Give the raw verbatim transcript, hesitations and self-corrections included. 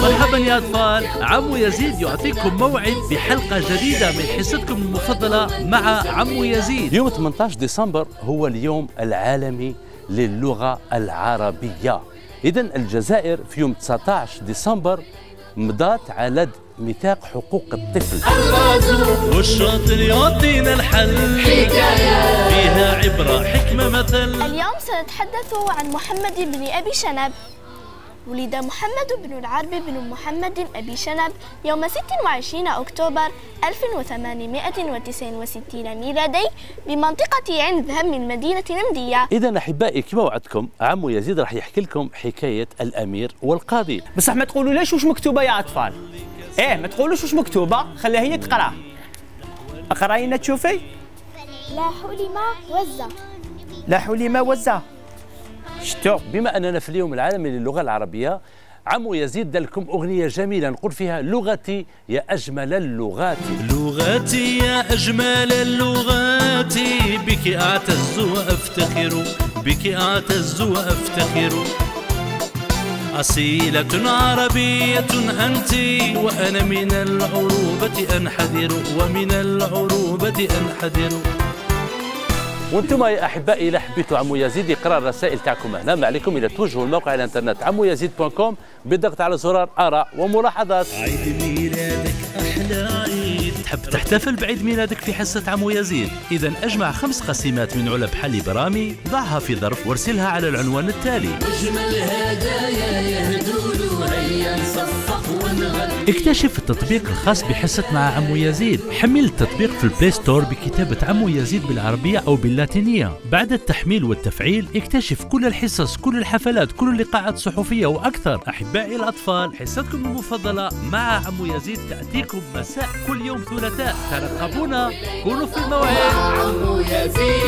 مرحبا يا أطفال، عمو يزيد يعطيكم موعد بحلقة جديدة من حصتكم المفضلة مع عمو يزيد. يوم ثمانية عشر ديسمبر هو اليوم العالمي للغة العربية. إذن الجزائر في يوم تسعة عشر ديسمبر مضات على ميثاق حقوق الطفل. والشاطر يعطينا الحل، حكاية فيها عبرة حكمة مثل. اليوم سنتحدث عن محمد بن أبي شنب. ولد محمد بن العرب بن محمد أبي شنب يوم ستة وعشرين أكتوبر ألف وثمانمائة وتسعة وستين ميلادي بمنطقة عين ذهب من مدينة نمدية. إذا أحبائي كما وعدتكم عمو يزيد راح يحكي لكم حكاية الأمير والقاضي. بصح ما تقولوا ليش وش مكتوبة يا أطفال؟ إيه ما تقولوش وش مكتوبة، خليها هي تقرأ. أقرأينا تشوفي؟ لا حلم وزة. لا حلم وزة. شتو؟ بما أننا في اليوم العالمي للغة العربية، عمو يزيد دار لكم أغنية جميلة نقول فيها لغتي يا أجمل اللغات. لغتي يا أجمل اللغات، بك أعتز وأفتخر، بك أعتز وأفتخر. أصيلة عربية أنت، وأنا من العروبة أنحدر، ومن العروبة أنحدر. وانتم يا احبائي اذا حبيتوا عمو يزيد يقرا الرسائل تاعكم هنا، ما عليكم الا توجهوا الموقع الانترنت عمو يزيد دوت كوم بالضغط على زرار اراء وملاحظات. عيد ميلادك احلى عيد، تحب تحتفل بعيد ميلادك في حصة عمو يزيد؟ اذا اجمع خمس قسيمات من علب حلي برامي، ضعها في ظرف وارسلها على العنوان التالي. اجمل هدايا يهدوا هيا نصفق ونغني. اكتشف التطبيق الخاص بحصة مع عمو يزيد. حمل التطبيق في البلاي ستور بكتابة عمو يزيد بالعربية أو باللاتينية. بعد التحميل والتفعيل اكتشف كل الحصص، كل الحفلات، كل اللقاءات الصحفية وأكثر. أحبائي الأطفال، حصتكم المفضلة مع عمو يزيد تأتيكم مساء كل يوم ثلاثاء. ترقبونا، كونوا في الموعد. عمو يزيد.